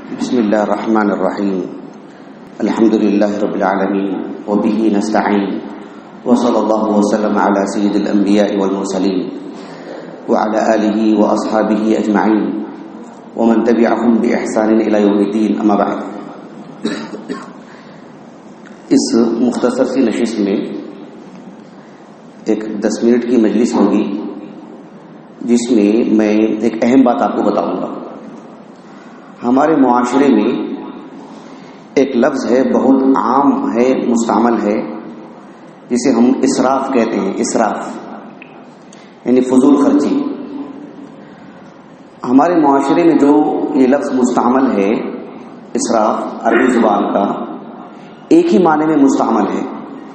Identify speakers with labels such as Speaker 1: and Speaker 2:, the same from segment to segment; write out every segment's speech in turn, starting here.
Speaker 1: بسم اللہ الرحمن الرحیم الحمد للہ رب العالمین وبہ نستعین وصلی اللہ وسلم علی سید الانبیاء والمرسلین وعلی آلہ واصحابہ اجمعین ومن تبعہم باحسان الی یوم الدین، اما بعد۔ اس مختصر سی نشست میں ایک 10 منٹ کی مجلس ہوگی جس میں میں ایک اہم بات آپ کو بتاؤں گا۔ ہمارے معاشرے میں ایک لفظ ہے، بہت عام ہے، مستعمل ہے، جسے ہم اسراف کہتے ہیں۔ اسراف یعنی فضول خرچی۔ ہمارے معاشرے میں جو یہ لفظ مستعمل ہے اسراف، عربی زبان کا ایک ہی معنی میں مستعمل ہے،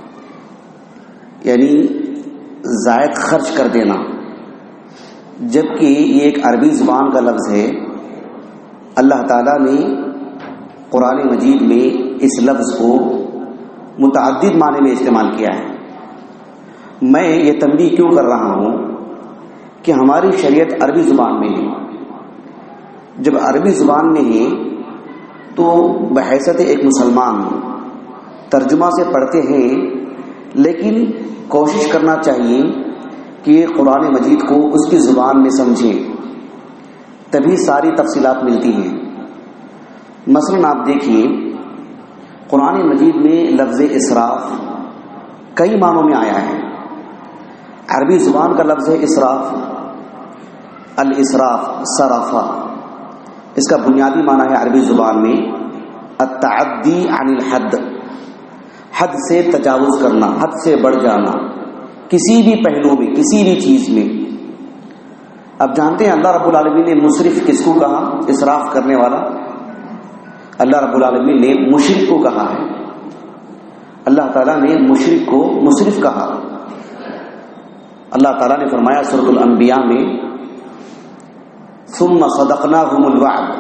Speaker 1: یعنی زائد خرچ کر دینا، جبکہ یہ ایک عربی زبان کا لفظ ہے۔ اللہ تعالیٰ نے قرآن مجید میں اس لفظ کو متعدد معنی میں استعمال کیا ہے۔ میں یہ تنبیہ کیوں کر رہا ہوں کہ ہماری شریعت عربی زبان میں ہے۔ جب عربی زبان میں ہے تو بحیثیت ایک مسلمان ترجمہ سے پڑھتے ہیں، لیکن کوشش کرنا چاہیے کہ قرآن مجید کو اس کی زبان میں سمجھیں، تبھی ساری تفصیلات ملتی ہیں۔ مثلا آپ دیکھیے قرآن مجید میں لفظ اسراف کئی معنوں میں آیا ہے۔ عربی زبان کا لفظ ہے اسراف، الاسراف، صرفہ۔ اس کا بنیادی معنی ہے عربی زبان میں التعدی عن الحد، حد سے تجاوز کرنا، حد سے بڑھ جانا، کسی بھی پہلو میں، کسی بھی چیز میں۔ اب جانتے ہیں اللہ رب العالمین نے مسرف کس کو کہا؟ اسراف کرنے والا۔ اللہ رب العالمین نے مشرک کو کہا ہے، اللہ تعالیٰ نے مشرک کو مسرف کہا۔ اللہ تعالیٰ نے فرمایا سورۃ الانبیاء میں ثم صدقناہم الوعد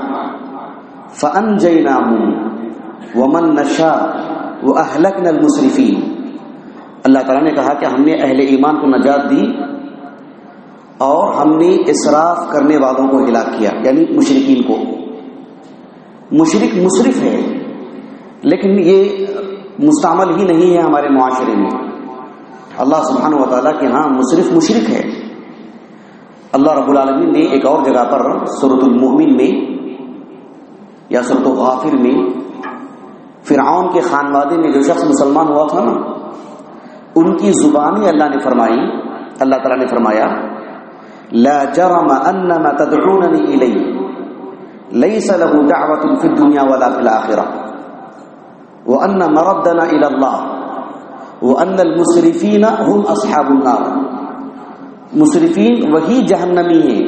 Speaker 1: فانجیناہم ومن نشاء واہلکنا المسرفین۔ اللہ تعالیٰ نے کہا کہ ہم نے اہل ایمان کو نجات دی اور ہم نے اسراف کرنے والوں کو ہلاک کیا، یعنی مشرکین کو۔ مشرک مسرف ہے، لیکن یہ مستعمل ہی نہیں ہے ہمارے معاشرے میں۔ اللہ سبحانہ و تعالیٰ کے ہاں مسرف مشرک ہے۔ اللہ رب العالمین نے ایک اور جگہ پر سورۃ المؤمن میں یا سورۃ غافر میں فرعون کے خانوادے میں جو شخص مسلمان ہوا تھا نا، ان کی زبانی اللہ نے فرمائی، اللہ تعالیٰ نے فرمایا لا جرم ان ما تدعونني الیہ لیس له دعوۃ فی الدنیا ولا فی الآخرہ وان مردنا الی اللہ وان المسرفین هم اصحاب النار۔ مسرفین وہی جہنمی ہیں۔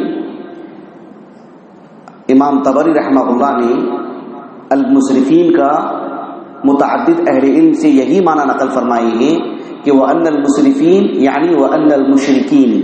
Speaker 1: امام طبری رحمہ اللہ نے المسرفین کا متعدد اہل علم سے یہی معنی نقل فرمائی ہے کہ وان المسرفین یعنی وان المشرکین،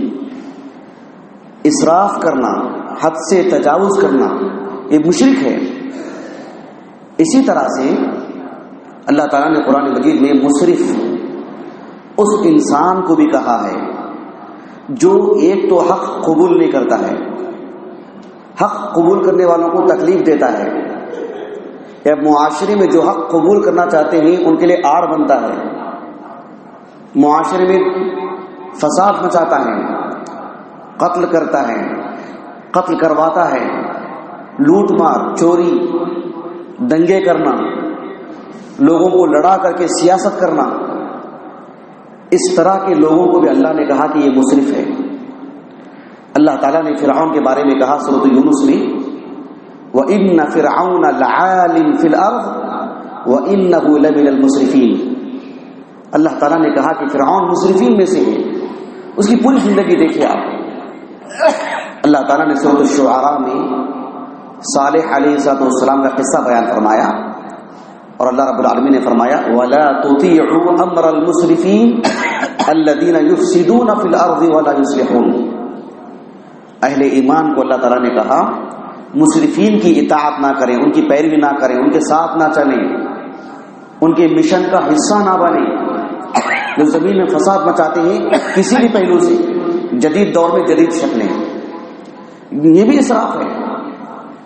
Speaker 1: اسراف کرنا، حد سے تجاوز کرنا، یہ مشرک ہے۔ اسی طرح سے اللہ تعالیٰ نے قرآن مجید میں مسرف اس انسان کو بھی کہا ہے جو ایک تو حق قبول نہیں کرتا ہے، حق قبول کرنے والوں کو تکلیف دیتا ہے، یا معاشرے میں جو حق قبول کرنا چاہتے ہیں ان کے لیے آڑ بنتا ہے، معاشرے میں فساد مچاتا ہے، قتل کرتا ہے، قتل کرواتا ہے، لوٹ مار، چوری، دنگے کرنا، لوگوں کو لڑا کر کے سیاست کرنا، اس طرح کے لوگوں کو بھی اللہ نے کہا کہ یہ مسرف ہے۔ اللہ تعالیٰ نے فرعون کے بارے میں کہا سورۃ یونس میں وَإِنَّ فِرْعَوْنَ لَعَالٍ فِي الْأَرْضِ وَإِنَّهُ لَمِنَ الْمُسْرِفِينَ۔ اللہ تعالیٰ نے کہا کہ فرعون مسرفین میں سے ہے۔ اس کی پوری زندگی دیکھیے آپ۔ اللہ تعالیٰ نے سورۃ الشعراء میں صالح علیہ السلام کا قصہ بیان فرمایا، اور اللہ رب العالمین نے فرمایا وَلَا تُطِيعُوا أَمْرَ الْمُسْرِفِينَ الَّذِينَ يُفْسِدُونَ فِي الْأَرْضِ وَلَا يُصْلِحُونَ۔ اہل ایمان کو اللہ تعالیٰ نے کہا مسرفین کی اطاعت نہ کریں، ان کی پیروی نہ کریں، ان کے ساتھ نہ چلیں، ان کے مشن کا حصہ نہ بنیں، جو زمین میں فساد مچاتے ہیں کسی بھی پہلو سے، جدید دور میں جدید شکلیں، یہ بھی اسراف ہے۔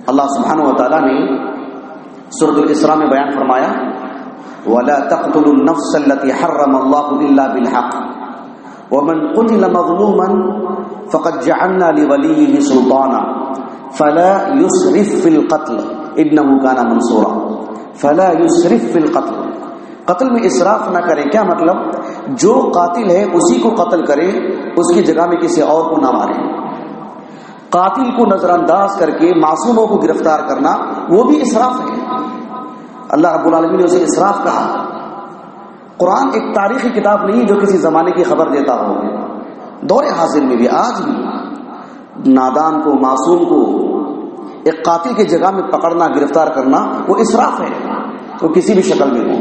Speaker 1: اللہ سبحانہ و تعالیٰ نے سورۃ الاسراء میں بیان فرمایا وَلَا تَقْتُلُوا النَّفْسَ الَّتِي حَرَّمَ اللَّهُ إِلَّا بِالْحَقِّ وَمَنْ قُتِلَ مَظْلُومًا فَقَدْ جَعَلْنَا لِوَلِيِّهِ سُلْطَانًا فَلَا يُسْرِفْ فِي الْقَتْلِ إِنَّهُ كَانَ مَنْصُورًا فَلَا يُسْرِفْ فِي الْقَتْلِ، قتل میں اسراف نہ کرے. کیا مطلب؟ جو قاتل ہے اسی کو قتل کرے، اس کی جگہ میں کسی اور کو نہ مارے. قاتل کو نظر انداز کر کے معصوموں کو گرفتار کرنا وہ بھی اسراف ہے. اللہ رب العالمین نے اسے اسراف کہا. قرآن ایک تاریخی کتاب نہیں جو کسی زمانے کی خبر دیتا ہو. دور حاضر میں بھی آج بھی نادان کو، معصوم کو ایک قاتل کی جگہ میں پکڑنا، گرفتار کرنا وہ اسراف ہے، وہ کسی بھی شکل میں ہو.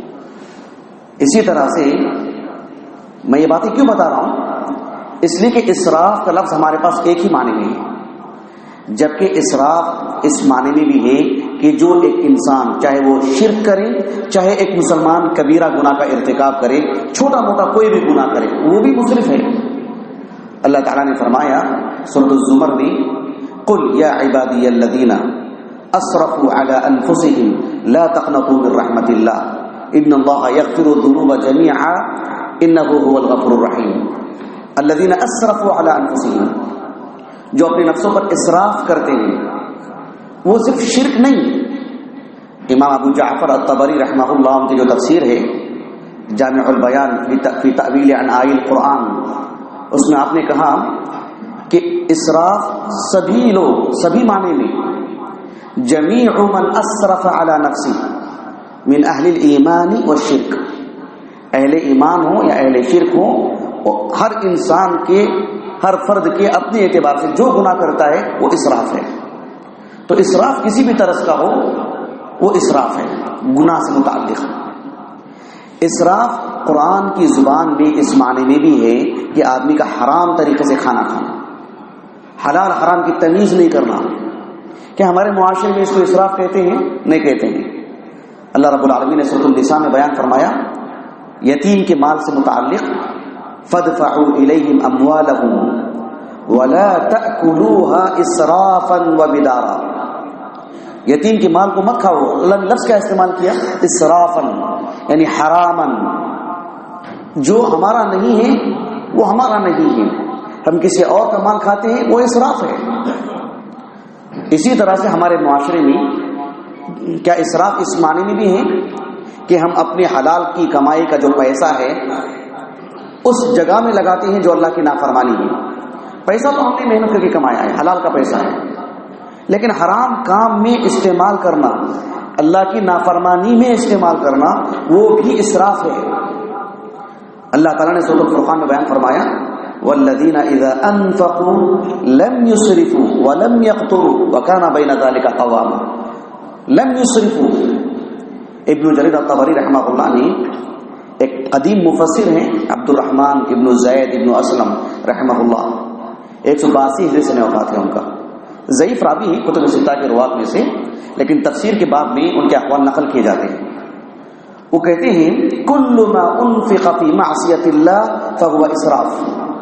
Speaker 1: اسی طرح سے میں یہ باتیں کیوں بتا رہا ہوں؟ اس لیے کہ اسراف کا لفظ ہمارے پاس ایک ہی معنی میں ہے، جبکہ اسراف اس معنی میں بھی ہے کہ جو ایک انسان چاہے وہ شرک کرے، چاہے ایک مسلمان کبیرہ گناہ کا ارتکاب کرے، چھوٹا موٹا کوئی بھی گناہ کرے، وہ بھی مسرف ہے. اللہ تعالیٰ نے فرمایا سورۃ الزمر میں قل یا عبادی الذین اسرفوا علی انفسهم لا تقنطوا من رحمت اللہ ان اللہ یغفر الذنوب جميعا انہ هو الغفور الرحیم. الذین اسرفوا علی انفسهم، جو اپنے نفسوں پر اسراف کرتے ہیں، وہ صرف شرک نہیں. امام ابو جعفر الطبری رحمہ اللہ ان کی جو تفسیر ہے جامع البیان فی تأویل عناء القرآن، اس میں آپ نے کہا کہ اسراف سبھی لوگ، سبھی معنی میں جمیع من اسرف علی نفسی من اہل الایمان والشرک، اہل ایمان ہو یا اہل شرک ہو، ہر انسان کے، ہر فرد کے اپنے اعتبار سے جو گناہ کرتا ہے وہ اسراف ہے. تو اسراف کسی بھی طرز کا ہو وہ اسراف ہے، گناہ سے متعلق. اسراف قرآن کی زبان میں اس معنی میں بھی ہے کہ آدمی کا حرام طریقے سے کھانا کھانا، حلال حرام کی تمیز نہیں کرنا. کیا ہمارے معاشرے میں اس کو اسراف کہتے ہیں؟ نہیں کہتے ہیں. اللہ رب العالمین نے سورۃ النساء میں بیان فرمایا یتیم کے مال سے متعلق فادفعوا الیہم اموالہم ولا تأکلوها اسرافا وبدارا. یتیم کے مال کو مت کھاؤ. اللہ نے لفظ کیا استعمال کیا؟ اسرافا، یعنی حراما. جو ہمارا نہیں ہے وہ ہمارا نہیں ہے، ہم کسی اور کا مال کھاتے ہیں، وہ اسراف ہے. اسی طرح سے ہمارے معاشرے میں کیا اسراف اس معنی میں بھی ہے کہ ہم اپنے حلال کی کمائی کا جو پیسہ ہے اس جگہ میں لگاتے ہیں جو اللہ کی نافرمانی ہے. پیسہ تو ہم نے محنت کر کے کمایا ہے، حلال کا پیسہ ہے، لیکن حرام کام میں استعمال کرنا، اللہ کی نافرمانی میں استعمال کرنا، وہ بھی اسراف ہے. اللہ تعالیٰ نے سورۃ الفرقان میں بیان فرمایا والذین اذا انفقوا لم يسرفوا ولم يقتروا وكان بين ذلك قواما. لم يسرفوا، ابن جریر الطبری رحمہ اللہ نے، ایک قدیم مفسر ہیں عبد الرحمن ابن زید ابن اسلم رحمہ اللہ، 182 ہجری سے وفات ہے ان کا. ضعیف راوی ہیں کتب ستہ کے روات میں سے، لیکن تفسیر کے باب میں ان کے اقوال نقل کیے جاتے ہیں. وہ کہتے ہیں کل ما انفق فی معصیت اللہ فهو اسراف.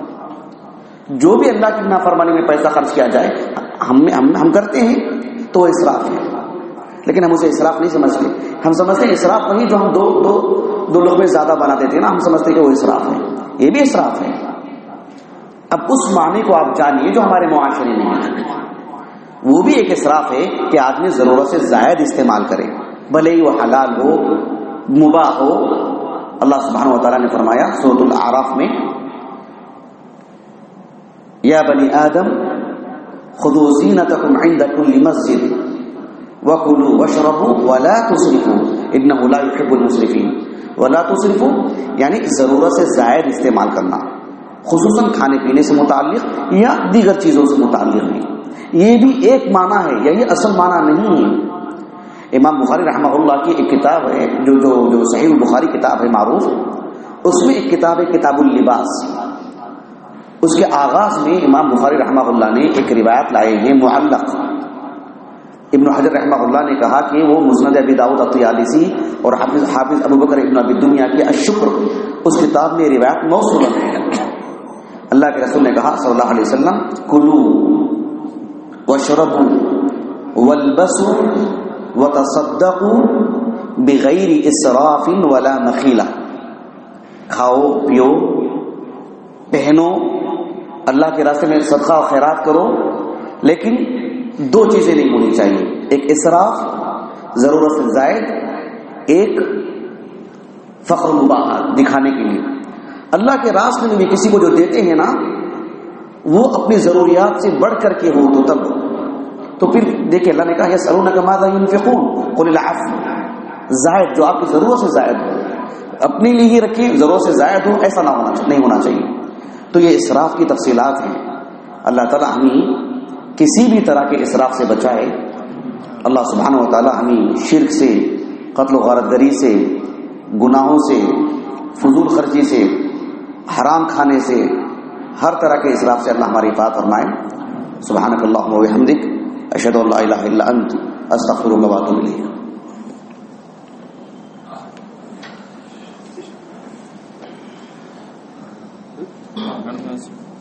Speaker 1: جو بھی اللہ کی نافرمانی میں پیسہ خرچ کیا جائے ہم کرتے ہیں تو وہ اسراف ہے، لیکن ہم اسے اسراف نہیں سمجھتے. ہم سمجھتے ہیں اسراف وہی جو ہم دو لقمے زیادہ بنا دیتے ہیں نا، ہم سمجھتے ہیں کہ وہ اسراف ہے. یہ بھی اسراف ہے. اب اس معنی کو آپ جانیے جو ہمارے معاشرے میں ہے، وہ بھی ایک اسراف ہے کہ آدمی ضرورت سے زائد استعمال کرے، بھلے ہی وہ حلال ہو، مباح ہو. اللہ سبحانہ و تعالیٰ نے فرمایا سورۃ الاعراف میں یا بنی آدم خذوا زینتکم عند کل مسجد وَكُلُوا وَاشْرَبُوا وَلَا تُسْرِفُوا إِنَّهُ لَا يُحِبُّ الْمُسْرِفِينَ. وَلَا تُسْرِفُوا یعنی ضرورت سے زائد استعمال کرنا، خصوصاً کھانے پینے سے متعلق یا دیگر چیزوں سے متعلق بھی. یہ بھی ایک معنی ہے، یہی اصل معنی نہیں ہے. امام بخاری رحمہ اللہ کی ایک کتاب ہے جو صحیح البخاری کتاب ہے معروف، اس میں ایک کتاب ہے کتاب اللباس. اس کے آغاز میں امام بخاری رحمہ اللہ نے ایک روایت لائے ہیں معلق. ابن حجر رحمہ اللہ نے کہا کہ وہ مسند ابی داؤد الطیالسی اور حافظ ابو بکر ابن ابی دنیا کی الشکر اس کتاب میں روایت موصول ہے. اللہ کے رسول نے کہا صلی اللہ علیہ وسلم کلوا واشربوا والبسوا وتصدقوا بغیر اسراف ولا مخیلہ. کھاؤ پیو پہنو اللہ کے راستے میں صدقہ و خیرات کرو، لیکن دو چیزیں نہیں ہونی چاہیے، ایک اسراف ضرورت سے زائد، ایک فخر مباحات دکھانے کے لیے. اللہ کے راستے میں بھی کسی کو جو دیتے ہیں نا وہ اپنی ضروریات سے بڑھ کر کے ہو تو تب. تو پھر دیکھیں اللہ نے کہا یسألونک ماذا ينفقون قل العفو، زائد جو آپ کی ضرورت سے زائد ہو اپنے لیے ہی رکھیں، ضرورت سے زائد ہو ایسا نہیں ہونا چاہیے. تو یہ اسراف کی تفصیلات ہیں. اللہ تعالی ہمیں کسی بھی طرح کے اسراف سے بچائے. اللہ سبحانہ و تعالی ہمیں شرک سے، قتل و غارت گری سے، گناہوں سے، فضول خرچی سے، حرام کھانے سے، ہر طرح کے اسراف سے اللہ ہماری حفاظت فرمائے. سبحانک اللہم و بحمدک اشہد ان لا الہ الا انت استغفرک و اتوب الیک.